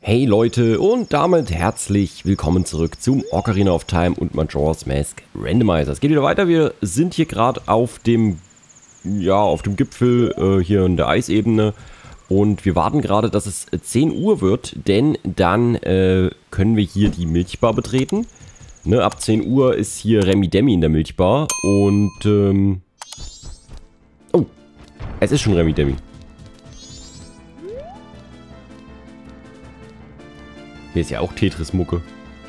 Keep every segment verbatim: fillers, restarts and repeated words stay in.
Hey Leute und damit herzlich willkommen zurück zum Ocarina of Time und Majora's Mask Randomizer. Es geht wieder weiter, wir sind hier gerade auf dem, ja, auf dem Gipfel äh, hier in der Eisebene und wir warten gerade, dass es zehn Uhr wird, denn dann äh, können wir hier die Milchbar betreten. Ne, ab zehn Uhr ist hier Remi Demi in der Milchbar und ähm, oh, es ist schon Remi Demi. Hier ist ja auch Tetris-Mucke.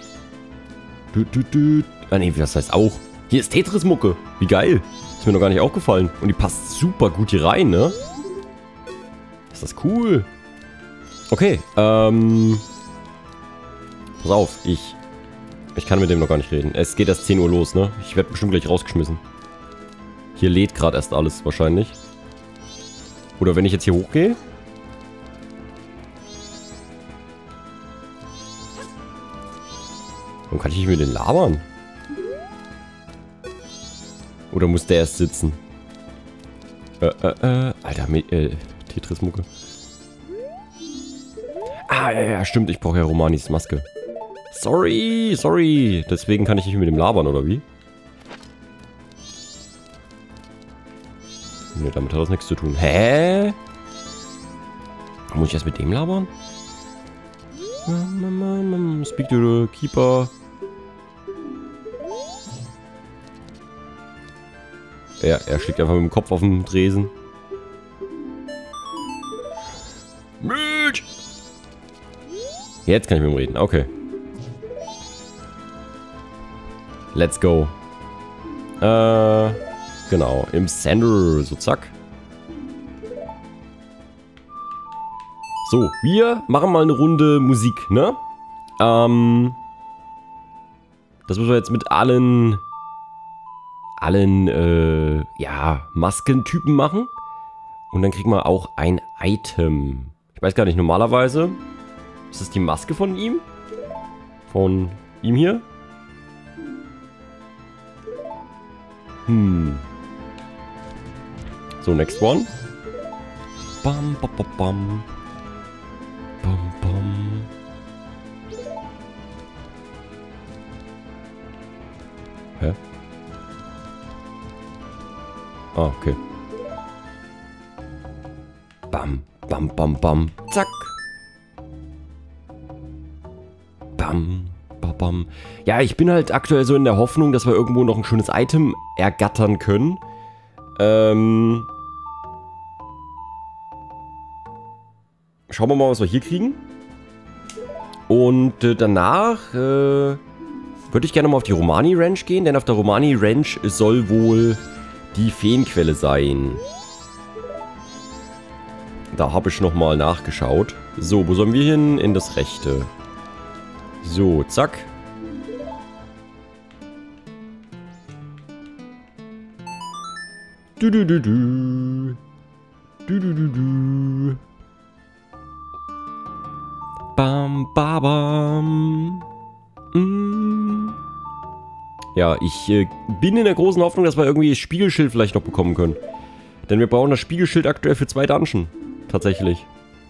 Ah ne, das heißt auch. Hier ist Tetris-Mucke. Wie geil. Ist mir noch gar nicht aufgefallen. Und die passt super gut hier rein, ne? Ist das cool. Okay, ähm... pass auf, ich... Ich kann mit dem noch gar nicht reden. Es geht erst zehn Uhr los, ne? Ich werde bestimmt gleich rausgeschmissen. Hier lädt gerade erst alles wahrscheinlich. Oder wenn ich jetzt hier hochgehe... Warum kann ich nicht mit den labern? Oder muss der erst sitzen? Äh, äh, äh. Alter, äh, Tetris-Mucke. Ah, ja, ja, stimmt. Ich brauche ja Romanis Maske. Sorry, sorry. Deswegen kann ich nicht mit dem labern, oder wie? Ne, damit hat das nichts zu tun. Hä? Muss ich erst mit dem labern? Speak to the keeper. Ja, er schlägt einfach mit dem Kopf auf den Tresen. Milch! Jetzt kann ich mit ihm reden. Okay. Let's go. Äh, genau. Im Center. So, zack. So, wir machen mal eine Runde Musik, ne? Ähm. Das müssen wir jetzt mit allen... allen, äh, ja, Maskentypen machen. Und dann kriegen wir auch ein Item. Ich weiß gar nicht, normalerweise... Ist das die Maske von ihm? Von ihm hier? Hm. So, next one. Bam, bam, bam, bam. Bam, bam. Hä? Ah, okay. Bam, bam, bam, bam. Zack. Bam, bam, bam. Ja, ich bin halt aktuell so in der Hoffnung, dass wir irgendwo noch ein schönes Item ergattern können. Ähm... Schauen wir mal, was wir hier kriegen. Und äh, danach äh, würde ich gerne mal auf die Romani Ranch gehen, denn auf der Romani Ranch soll wohl die Feenquelle sein. Da habe ich nochmal nachgeschaut. So, wo sollen wir hin? In das Rechte. So, zack. Du du du du. Du du du du. Bam, ba, bam. Mm. Ja, ich äh, bin in der großen Hoffnung, dass wir irgendwie das Spiegelschild vielleicht noch bekommen können. Denn wir brauchen das Spiegelschild aktuell für zwei Dungeon. Tatsächlich.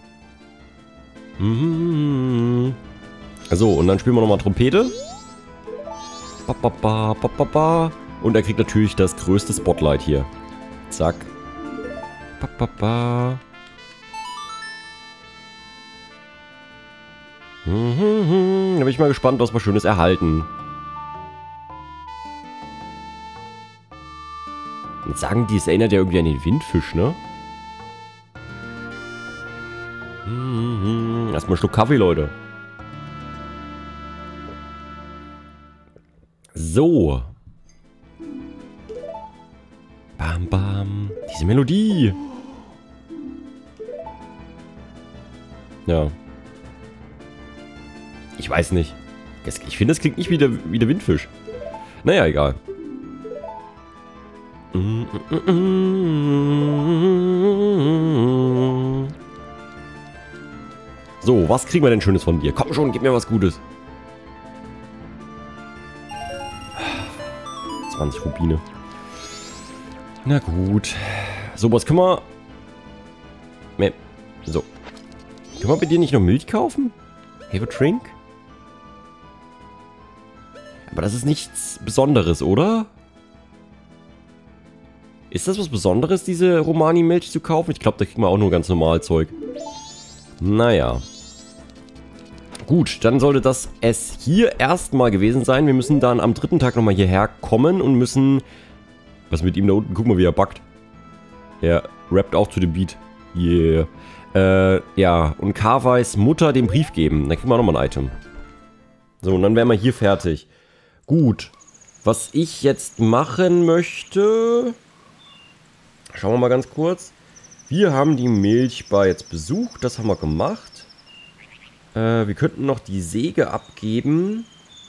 Mhm. So, und dann spielen wir nochmal Trompete. Ba, ba, ba, ba, ba, ba. Und er kriegt natürlich das größte Spotlight hier. Zack. Ba, ba, ba. Mhm, da bin ich mal gespannt, was wir Schönes erhalten. Und sagen die, es erinnert ja irgendwie an den Windfisch, ne? Mhm, erstmal einen Schluck Kaffee, Leute. So. Bam, bam. Diese Melodie. Ja. Ich weiß nicht. Ich finde, das klingt nicht wie der, wie der Windfisch. Naja, egal. So, was kriegen wir denn Schönes von dir? Komm schon, gib mir was Gutes. zwanzig Rubine. Na gut. So, was können wir... So. Können wir bei dir nicht noch Milch kaufen? Have a drink? Aber das ist nichts Besonderes, oder? Ist das was Besonderes, diese Romani-Milch zu kaufen? Ich glaube, da kriegen wir auch nur ganz normal Zeug. Naja. Gut, dann sollte das es hier erstmal gewesen sein. Wir müssen dann am dritten Tag nochmal hierher kommen und müssen... Was mit ihm da unten? Guck mal, wie er backt. Er rappt auch zu dem Beat. Yeah. Äh, ja. Und Kawais Mutter den Brief geben. Dann kriegen wir auch nochmal ein Item. So, und dann wären wir hier fertig. Gut. Was ich jetzt machen möchte... Schauen wir mal ganz kurz. Wir haben die Milchbar jetzt besucht. Das haben wir gemacht. Äh, wir könnten noch die Säge abgeben.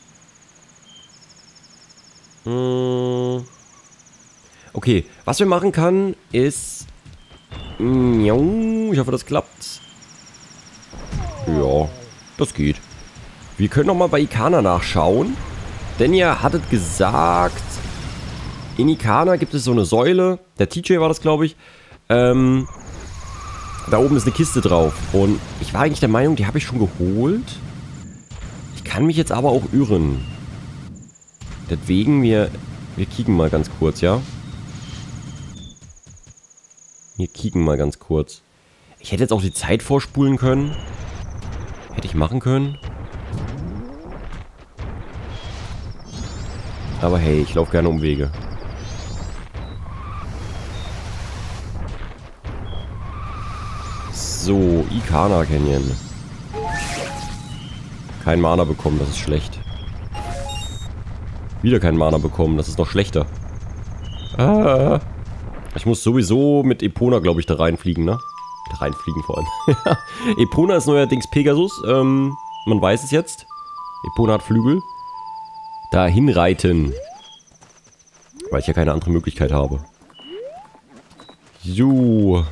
Hm. Okay, was wir machen kann, ist... Ich hoffe, das klappt. Ja, das geht. Wir können noch mal bei Ikana nachschauen. Denn ihr hattet gesagt... In Ikana gibt es so eine Säule. Der T J war das, glaube ich. Ähm... Da oben ist eine Kiste drauf. Und ich war eigentlich der Meinung, die habe ich schon geholt. Ich kann mich jetzt aber auch irren. Deswegen, wir, wir kicken mal ganz kurz, ja? Wir kicken mal ganz kurz. Ich hätte jetzt auch die Zeit vorspulen können. Hätte ich machen können. Aber hey, ich laufe gerne Umwege. So, Ikana Canyon. Kein Mana bekommen, das ist schlecht. Wieder kein Mana bekommen, das ist noch schlechter. Ah. Ich muss sowieso mit Epona, glaube ich, da reinfliegen, ne? Da reinfliegen vor allem. Epona ist neuerdings Pegasus, ähm, man weiß es jetzt. Epona hat Flügel. Dahin reiten. Weil ich ja keine andere Möglichkeit habe. So.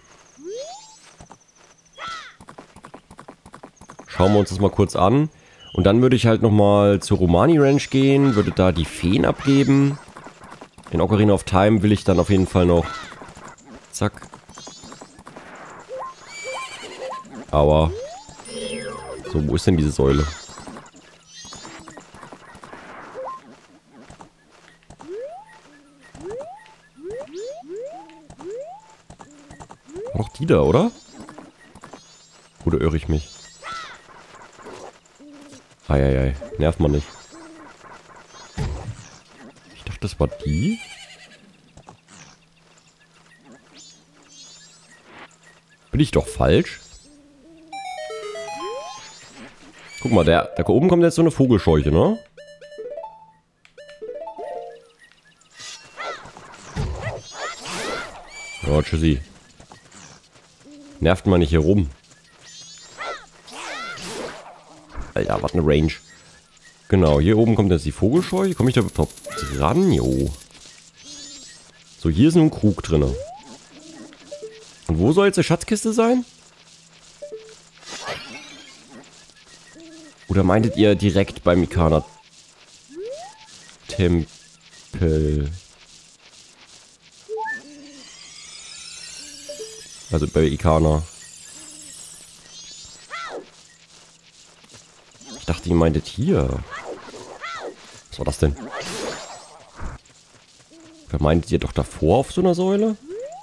Schauen wir uns das mal kurz an. Und dann würde ich halt nochmal zur Romani Ranch gehen, würde da die Feen abgeben. In Ocarina of Time will ich dann auf jeden Fall noch... Zack. Aber... So, wo ist denn diese Säule? War doch die da, oder? Oder irre ich mich? Eieiei, nervt man nicht. Ich dachte, das war die. Bin ich doch falsch? Guck mal, der, da oben kommt jetzt so eine Vogelscheuche, ne? Oh, tschüssi. Nervt man nicht hier rum. Alter, was eine Range. Genau, hier oben kommt jetzt die Vogelscheuche. Komme ich da überhaupt dran? Jo. So, hier ist nur ein Krug drin. Und wo soll jetzt die Schatzkiste sein? Oder meintet ihr direkt beim Ikana Tempel? Also bei Ikana. Ich dachte, ihr meintet hier. Was war das denn? Oder meintet ihr doch davor auf so einer Säule?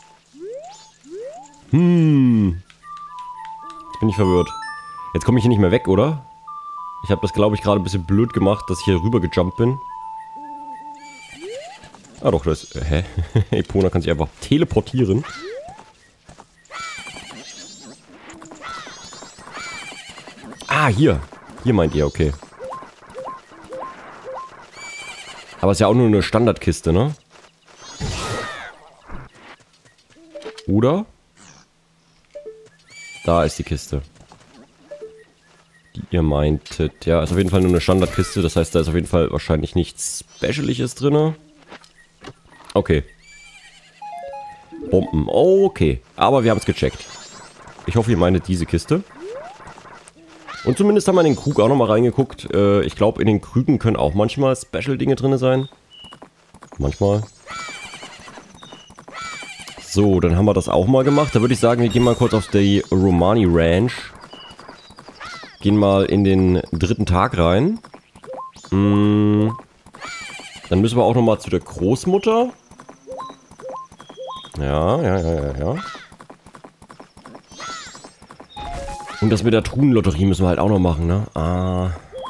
Hm. Jetzt bin ich verwirrt. Jetzt komme ich hier nicht mehr weg, oder? Ich habe das, glaube ich, gerade ein bisschen blöd gemacht, dass ich hier rüber gejumpt bin. Ah doch, das ist... Hä? Epona kann sich einfach teleportieren. Ah, hier. Hier meint ihr, okay. Aber es ist ja auch nur eine Standardkiste, ne? Oder? Da ist die Kiste. Die ihr meintet. Ja, ist auf jeden Fall nur eine Standardkiste. Das heißt, da ist auf jeden Fall wahrscheinlich nichts Specialiges drin. Okay. Bomben. Okay. Aber wir haben es gecheckt. Ich hoffe, ihr meintet diese Kiste. Und zumindest haben wir in den Krug auch nochmal reingeguckt. Äh, ich glaube, in den Krügen können auch manchmal Special-Dinge drin sein. Manchmal. So, dann haben wir das auch mal gemacht. Da würde ich sagen, wir gehen mal kurz auf die Romani Ranch. Gehen mal in den dritten Tag rein. Hm. Dann müssen wir auch nochmal zu der Großmutter. Ja, ja, ja, ja, ja. Und das mit der Truhenlotterie müssen wir halt auch noch machen, ne? Ah.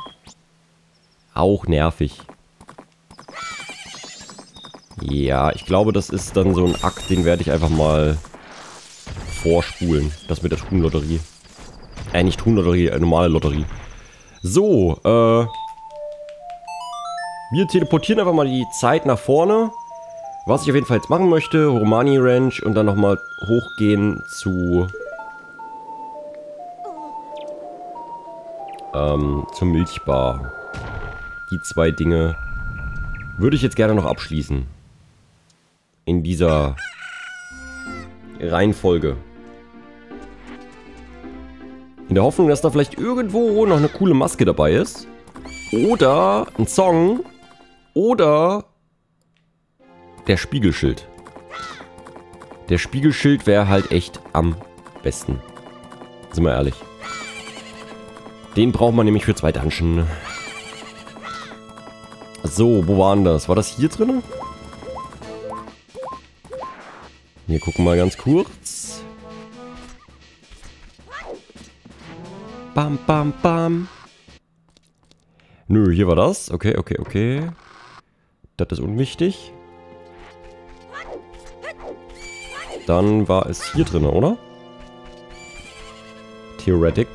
Auch nervig. Ja, ich glaube, das ist dann so ein Akt, den werde ich einfach mal vorspulen. Das mit der Truhenlotterie. Äh, nicht Truhenlotterie, äh, normale Lotterie. So, äh... wir teleportieren einfach mal die Zeit nach vorne. Was ich auf jeden Fall jetzt machen möchte, Romani Ranch und dann nochmal hochgehen zu... Ähm, zur Milchbar. Die zwei Dinge würde ich jetzt gerne noch abschließen. In dieser Reihenfolge. In der Hoffnung, dass da vielleicht irgendwo noch eine coole Maske dabei ist. Oder ein Song. Oder der Spiegelschild. Der Spiegelschild wäre halt echt am besten. Sind wir ehrlich. Den braucht man nämlich für zwei Dungeon. So, wo waren das? War das hier drin? Hier gucken wir mal ganz kurz. Bam, bam, bam. Nö, hier war das. Okay, okay, okay. Das ist unwichtig. Dann war es hier drin, oder? Theoretic.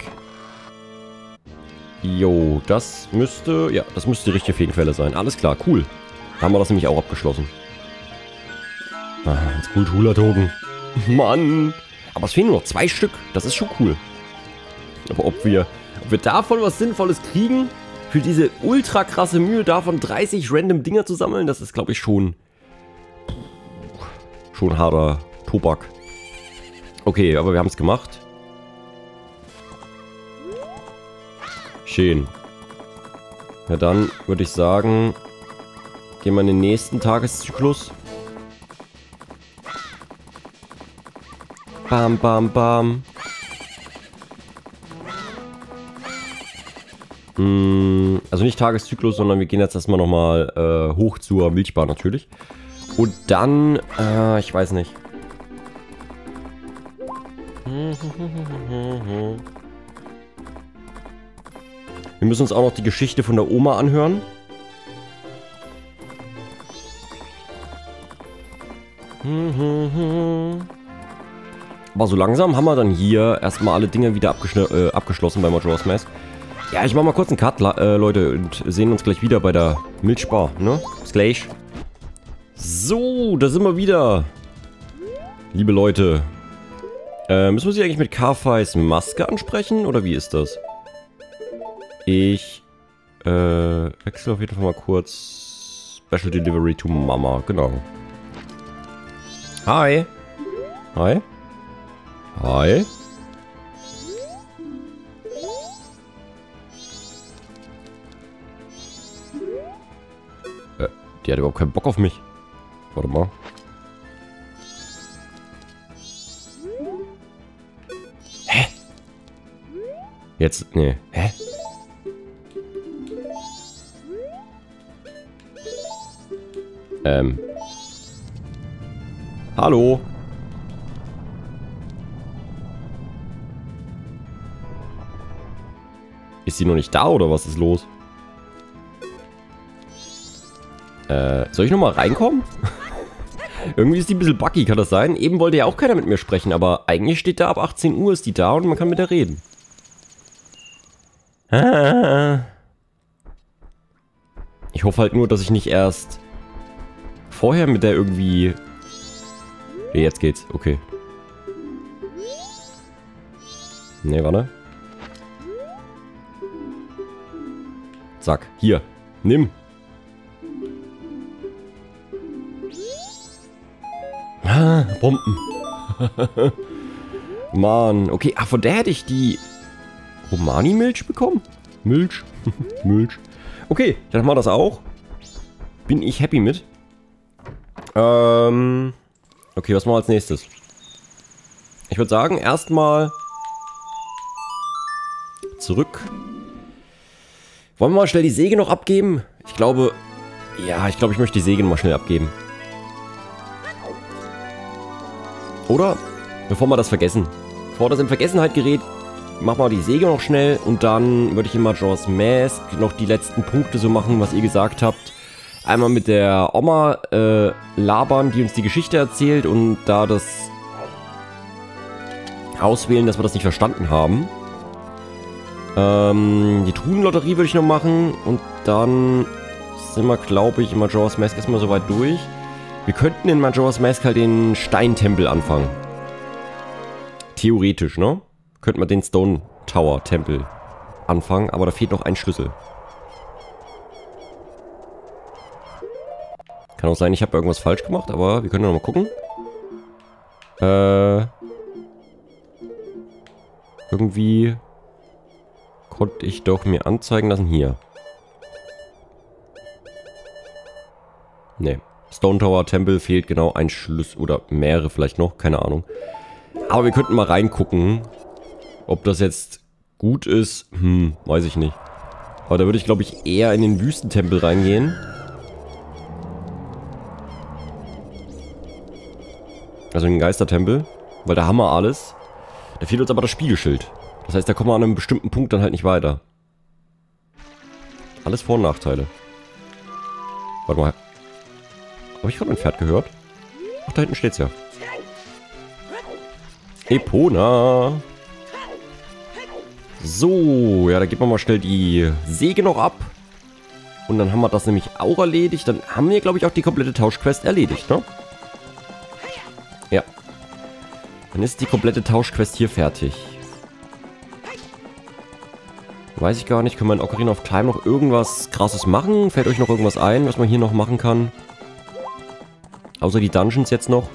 Jo, das müsste... Ja, das müsste die richtige Feenquelle sein. Alles klar, cool. Da haben wir das nämlich auch abgeschlossen. Ah, ins Kulturtoken. Mann. Aber es fehlen nur noch zwei Stück. Das ist schon cool. Aber ob wir, ob wir davon was Sinnvolles kriegen, für diese ultra krasse Mühe davon dreißig random Dinger zu sammeln, das ist, glaube ich, schon... Schon harter Tobak. Okay, aber wir haben es gemacht. Schön. Ja, dann würde ich sagen, gehen wir in den nächsten Tageszyklus. Bam, bam, bam. Hm, also nicht Tageszyklus, sondern wir gehen jetzt erstmal nochmal äh, hoch zur Milchbar natürlich. Und dann, äh, ich weiß nicht. Wir müssen uns auch noch die Geschichte von der Oma anhören. Aber so langsam haben wir dann hier erstmal alle Dinge wieder äh, abgeschlossen bei Majora's Mask. Ja, ich mach mal kurz einen Cut, äh, Leute, und sehen uns gleich wieder bei der Milchbar, ne? Bis gleich. So, da sind wir wieder. Liebe Leute. Äh, müssen wir sie eigentlich mit Carfeis Maske ansprechen, oder wie ist das? Ich äh, wechsle auf jeden Fall mal kurz Special Delivery to Mama, genau. Hi. Hi. Hi. Äh, die hat überhaupt keinen Bock auf mich. Warte mal. Hä? Jetzt, nee. Hä? Ähm. Hallo. Ist sie noch nicht da oder was ist los? Äh, soll ich nochmal reinkommen? Irgendwie ist die ein bisschen buggy, kann das sein? Eben wollte ja auch keiner mit mir sprechen, aber eigentlich steht da ab achtzehn Uhr ist die da und man kann mit der reden. Ich hoffe halt nur, dass ich nicht erst vorher mit der irgendwie... Okay, jetzt geht's, okay. Ne, warte. Zack, hier, nimm. Ah, Bomben. Mann, okay, ach, von der hätte ich die Romani-Milch bekommen? Milch? Milch. Okay, dann haben wir das auch. Bin ich happy mit. Ähm, okay, was machen wir als nächstes? Ich würde sagen, erstmal zurück. Wollen wir mal schnell die Säge noch abgeben? Ich glaube... Ja, ich glaube, ich möchte die Säge noch mal schnell abgeben. Oder? Bevor wir das vergessen. Bevor das in Vergessenheit gerät, machen wir die Säge noch schnell. Und dann würde ich in Majora's Mask noch die letzten Punkte so machen, was ihr gesagt habt. Einmal mit der Oma äh, labern, die uns die Geschichte erzählt. Und da das auswählen, dass wir das nicht verstanden haben. Ähm, die Truhenlotterie würde ich noch machen. Und dann sind wir, glaube ich, in Majora's Mask erstmal soweit durch. Wir könnten in Majora's Mask halt den Steintempel anfangen. Theoretisch, ne? Könnten wir den Stone Tower Tempel anfangen, aber da fehlt noch ein Schlüssel. Kann auch sein, ich habe irgendwas falsch gemacht, aber wir können noch mal gucken. Äh... Irgendwie konnte ich doch mir anzeigen lassen. Hier. Ne. Stone Tower Tempel fehlt genau ein Schlüssel. Oder mehrere vielleicht noch. Keine Ahnung. Aber wir könnten mal reingucken. Ob das jetzt gut ist. Hm, weiß ich nicht. Aber da würde ich, glaube ich, eher in den Wüstentempel reingehen. Also in den Geistertempel. Weil da haben wir alles. Da fehlt uns aber das Spiegelschild. Das heißt, da kommen wir an einem bestimmten Punkt dann halt nicht weiter. Alles Vor- und Nachteile. Warte mal. Habe ich gerade ein Pferd gehört? Ach, da hinten steht's ja. Epona. So, ja, da geben wir mal schnell die Säge noch ab. Und dann haben wir das nämlich auch erledigt. Dann haben wir, glaube ich, auch die komplette Tauschquest erledigt, ne? Ja. Dann ist die komplette Tauschquest hier fertig. Weiß ich gar nicht. Können wir in Ocarina of Time noch irgendwas Krasses machen? Fällt euch noch irgendwas ein, was man hier noch machen kann? Außer die Dungeons jetzt noch.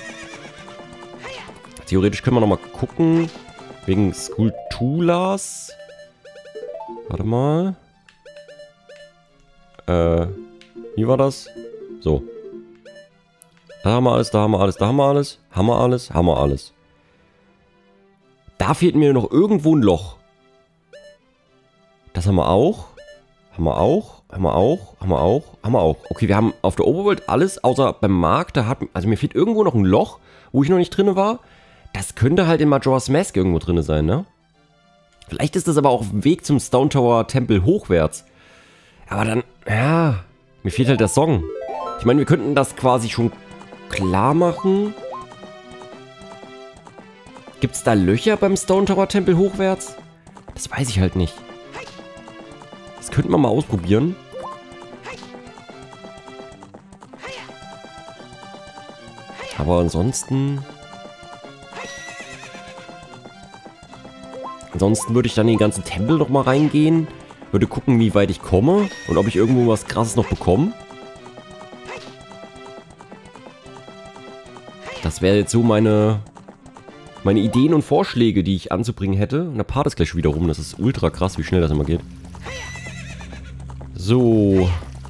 Theoretisch können wir noch mal gucken. Wegen Skulltulas. Warte mal. Äh, wie war das? So. Da haben wir alles, da haben wir alles, da haben wir alles. Haben wir alles, haben wir alles. Da fehlt mir noch irgendwo ein Loch. Das haben wir auch. Haben wir auch. Haben wir auch. Haben wir auch. Haben wir auch. Okay, wir haben auf der Overworld alles, außer beim Markt. Da hat, also mir fehlt irgendwo noch ein Loch, wo ich noch nicht drin war. Das könnte halt in Majora's Mask irgendwo drin sein, ne? Vielleicht ist das aber auch auf dem Weg zum Stone Tower Tempel hochwärts. Aber dann, ja, mir fehlt halt der Song. Ich meine, wir könnten das quasi schon klar machen. Gibt es da Löcher beim Stone Tower Tempel hochwärts? Das weiß ich halt nicht. Das könnten wir mal ausprobieren. Aber ansonsten... Ansonsten würde ich dann in den ganzen Tempel noch mal reingehen. Würde gucken, wie weit ich komme. Und ob ich irgendwo was Krasses noch bekomme. Das wäre jetzt so meine... Meine Ideen und Vorschläge, die ich anzubringen hätte. Und der Part ist gleich schon wieder rum. Das ist ultra krass, wie schnell das immer geht. So.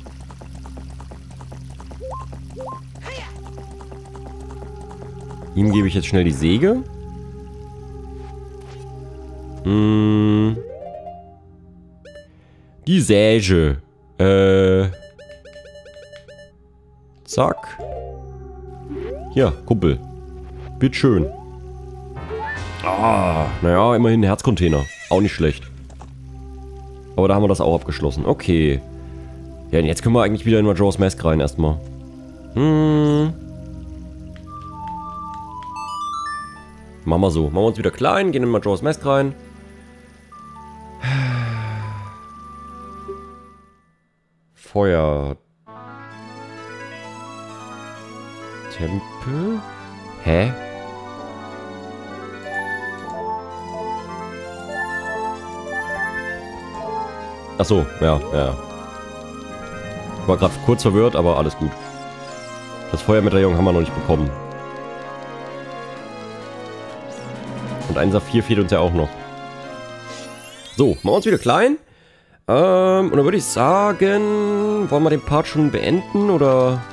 Ihm gebe ich jetzt schnell die Säge. Hm. Die Säge. Äh. Zack. Ja, Kumpel. Bitteschön. Ah, naja, immerhin ein Herzcontainer. Auch nicht schlecht. Aber da haben wir das auch abgeschlossen. Okay. Ja, und jetzt können wir eigentlich wieder in Majora's Mask rein erstmal. Hm. Machen wir so. Machen wir uns wieder klein, gehen in Majora's Mask rein. Feuer. Tempel? Hä? Ach so, ja, ja. War gerade kurz verwirrt, aber alles gut. Das Feuermedaillon haben wir noch nicht bekommen. Und ein Saphir fehlt uns ja auch noch. So, machen wir uns wieder klein. Ähm, und dann würde ich sagen, wollen wir den Part schon beenden, oder?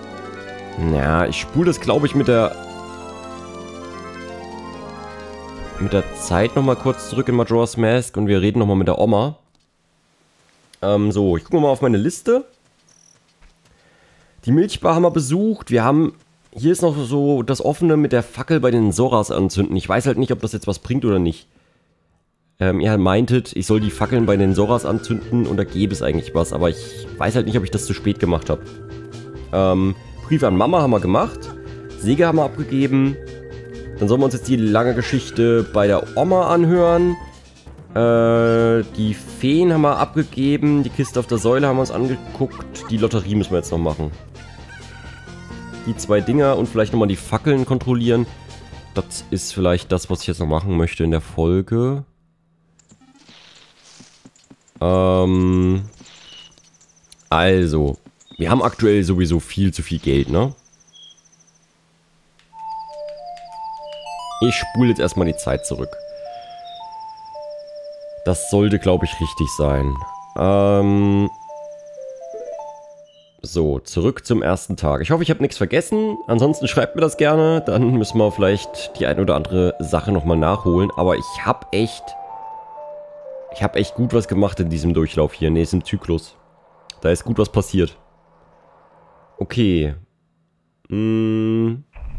Ja, ich spule das, glaube ich, mit der... mit der Zeit nochmal kurz zurück in Majora's Mask und wir reden nochmal mit der Oma. Ähm, so, ich gucke mal auf meine Liste. Die Milchbar haben wir besucht. Wir haben... Hier ist noch so das Offene mit der Fackel bei den Zoras anzünden. Ich weiß halt nicht, ob das jetzt was bringt oder nicht. Ähm, ihr meintet, ich soll die Fackeln bei den Zoras anzünden und da gäbe es eigentlich was. Aber ich weiß halt nicht, ob ich das zu spät gemacht habe. Ähm, Brief an Mama haben wir gemacht. Säge haben wir abgegeben. Dann sollen wir uns jetzt die lange Geschichte bei der Oma anhören. Äh, die Feen haben wir abgegeben. Die Kiste auf der Säule haben wir uns angeguckt. Die Lotterie müssen wir jetzt noch machen. Die zwei Dinger und vielleicht nochmal die Fackeln kontrollieren. Das ist vielleicht das, was ich jetzt noch machen möchte in der Folge. Ähm, also, wir haben aktuell sowieso viel zu viel Geld, ne? Ich spule jetzt erstmal die Zeit zurück. Das sollte, glaube ich, richtig sein. Ähm... So, zurück zum ersten Tag. Ich hoffe, ich habe nichts vergessen. Ansonsten schreibt mir das gerne. Dann müssen wir vielleicht die ein oder andere Sache nochmal nachholen. Aber ich habe echt... Ich habe echt gut was gemacht in diesem Durchlauf hier, in diesem Zyklus. Da ist gut was passiert. Okay. Hm.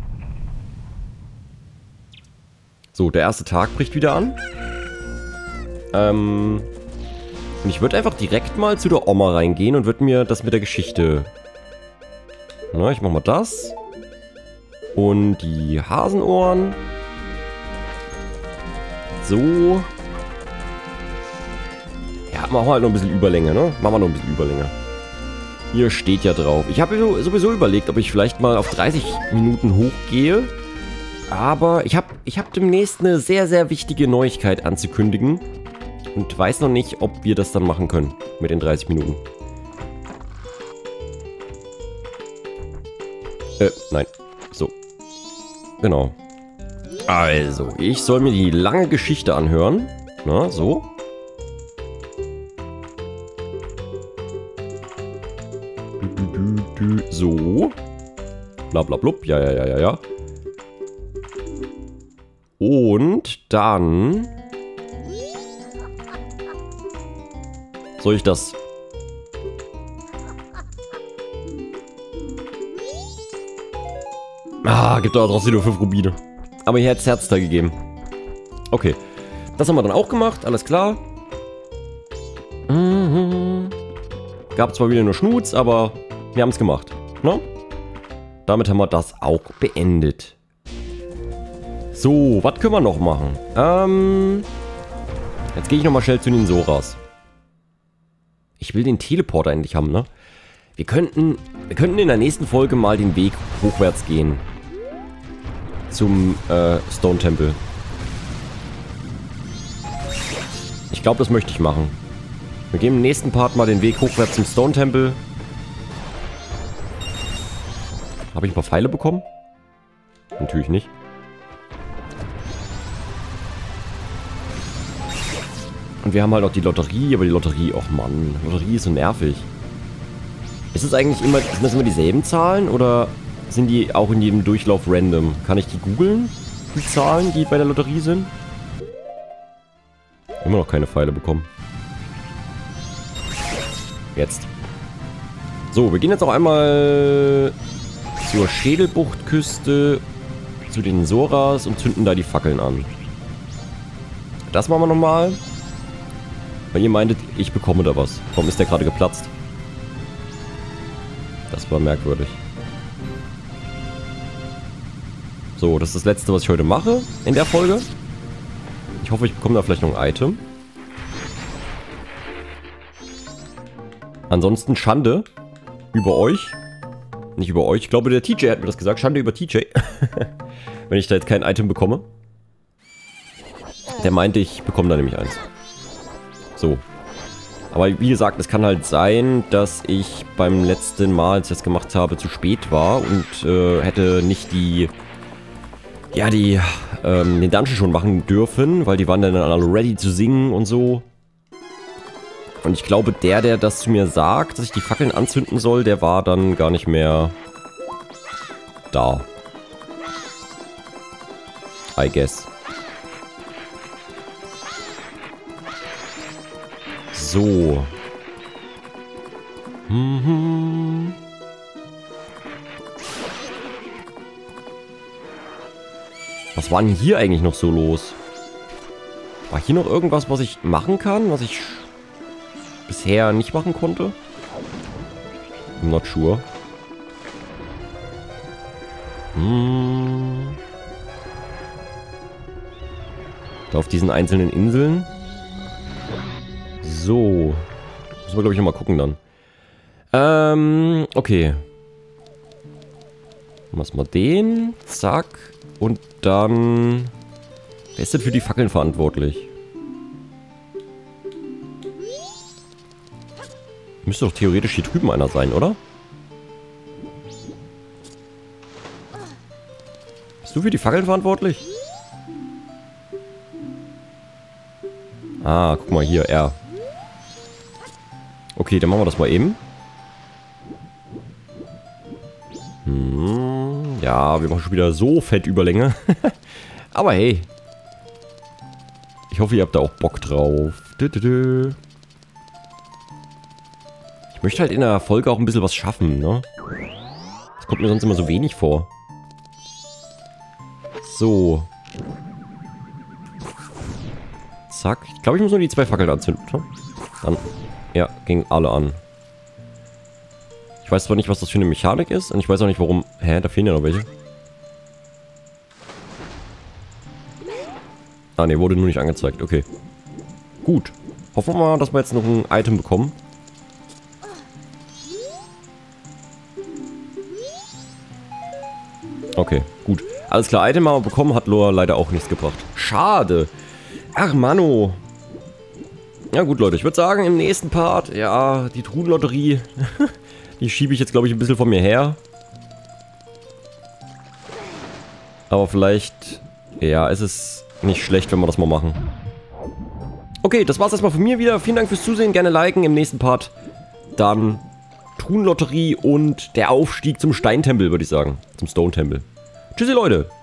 So, der erste Tag bricht wieder an. Ähm... Und ich würde einfach direkt mal zu der Oma reingehen und würde mir das mit der Geschichte... Na, ich mach mal das. Und die Hasenohren. So. Ja, machen wir halt noch ein bisschen Überlänge, ne? Machen wir noch ein bisschen Überlänge. Hier steht ja drauf. Ich habe sowieso überlegt, ob ich vielleicht mal auf dreißig Minuten hochgehe. Aber ich habe ich hab demnächst eine sehr, sehr wichtige Neuigkeit anzukündigen. Und weiß noch nicht, ob wir das dann machen können. Mit den dreißig Minuten. Äh, nein. So. Genau. Also, ich soll mir die lange Geschichte anhören. Na, so. So. Blablablub. Ja, ja, ja, ja, ja. Und dann... Soll ich das? Ah, gibt doch trotzdem nur fünf Rubine. Aber hier hat es Herzteil gegeben. Okay. Das haben wir dann auch gemacht, alles klar. Mhm. Gab zwar wieder nur Schnutz, aber wir haben es gemacht. Ne? Damit haben wir das auch beendet. So, was können wir noch machen? Ähm, jetzt gehe ich nochmal schnell zu den Zoras. Ich will den Teleporter endlich haben, ne? Wir könnten, wir könnten in der nächsten Folge mal den Weg hochwärts gehen. Zum äh, Stone Temple. Ich glaube, das möchte ich machen. Wir gehen im nächsten Part mal den Weg hochwärts zum Stone Temple. Habe ich ein paar Pfeile bekommen? Natürlich nicht. Und wir haben halt auch die Lotterie, aber die Lotterie, och Mann, Lotterie ist so nervig. Ist es eigentlich immer, sind das immer dieselben Zahlen oder sind die auch in jedem Durchlauf random? Kann ich die googeln, die Zahlen, die bei der Lotterie sind? Immer noch keine Pfeile bekommen. Jetzt. So, wir gehen jetzt auch einmal zur Schädelbuchtküste, zu den Zoras und zünden da die Fackeln an. Das machen wir nochmal. Weil ihr meintet, ich bekomme da was. Warum ist der gerade geplatzt? Das war merkwürdig. So, das ist das letzte, was ich heute mache in der Folge. Ich hoffe, ich bekomme da vielleicht noch ein Item. Ansonsten Schande über euch. Nicht über euch. Ich glaube, der T J hat mir das gesagt. Schande über T J. Wenn ich da jetzt kein Item bekomme. Der meinte, ich bekomme da nämlich eins. So. Aber wie gesagt, es kann halt sein, dass ich beim letzten Mal, als ich das gemacht habe, zu spät war und äh, hätte nicht die, ja, die, ähm, den Dungeon schon machen dürfen, weil die waren dann alle ready zu singen und so. Und ich glaube, der, der das zu mir sagt, dass ich die Fackeln anzünden soll, der war dann gar nicht mehr da. I guess. So. Mhm. Was war denn hier eigentlich noch so los? War hier noch irgendwas, was ich machen kann, was ich bisher nicht machen konnte? I'm not sure. Hm. Da auf diesen einzelnen Inseln. So. Müssen wir, glaube ich, nochmal gucken dann. Ähm, okay. Machen wir den. Zack. Und dann... Wer ist denn für die Fackeln verantwortlich? Müsste doch theoretisch hier drüben einer sein, oder? Bist du für die Fackeln verantwortlich? Ah, guck mal hier, R. Okay, dann machen wir das mal eben. Hm, ja, wir machen schon wieder so Fettüberlänge. Aber hey. Ich hoffe, ihr habt da auch Bock drauf. Ich möchte halt in der Folge auch ein bisschen was schaffen, ne? Das kommt mir sonst immer so wenig vor. So. Zack. Ich glaube, ich muss nur die zwei Fackeln anzünden. Dann. Ja, gingen alle an. Ich weiß zwar nicht, was das für eine Mechanik ist. Und ich weiß auch nicht, warum... Hä? Da fehlen ja noch welche. Ah, ne, wurde nur nicht angezeigt. Okay. Gut. Hoffen wir mal, dass wir jetzt noch ein Item bekommen. Okay, gut. Alles klar, Item haben wir bekommen, hat Lore leider auch nichts gebracht. Schade. Ach, Manno. Ja gut, Leute, ich würde sagen, im nächsten Part, ja, die Truhenlotterie, die schiebe ich jetzt, glaube ich, ein bisschen von mir her. Aber vielleicht, ja, ist es nicht schlecht, wenn wir das mal machen. Okay, das war's erstmal von mir wieder. Vielen Dank fürs Zusehen, gerne liken. Im nächsten Part dann Truhenlotterie und der Aufstieg zum Steintempel, würde ich sagen. Zum Stone Temple. Tschüssi, Leute.